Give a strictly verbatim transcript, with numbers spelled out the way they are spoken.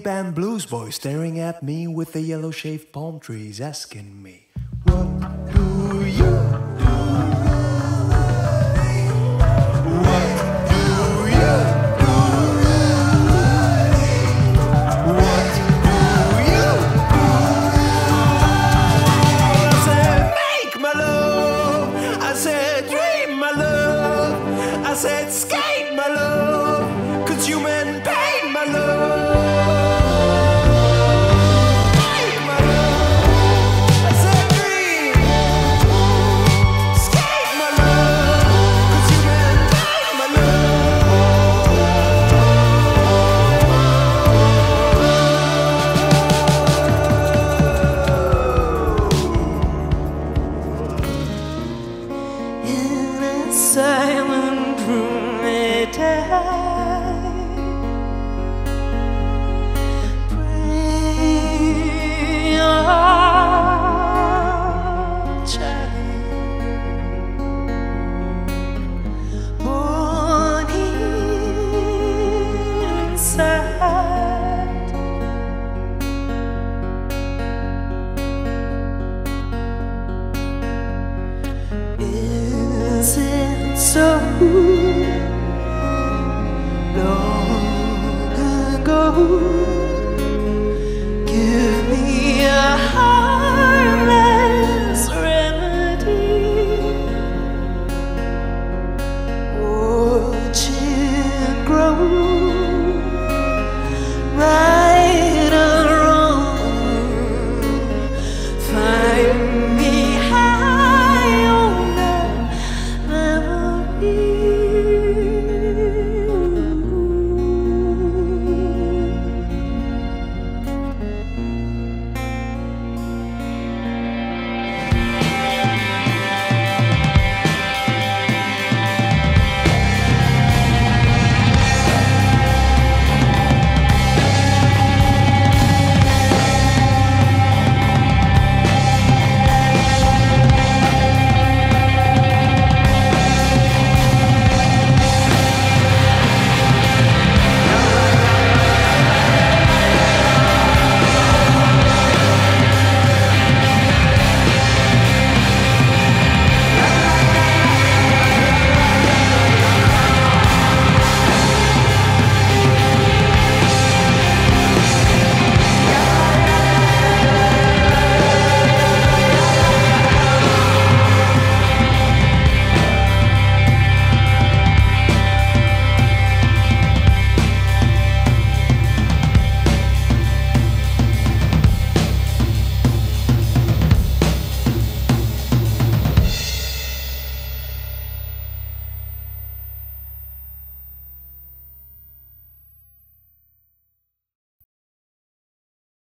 band blues boy staring at me with the yellow shaved palm trees asking me, what do you do? What do you do? What do you do? I said, make my love. I said, dream my love. I said, skate my love. Consume and pain my love. Silent room they die. Pray your heart, child, born inside. Is it so?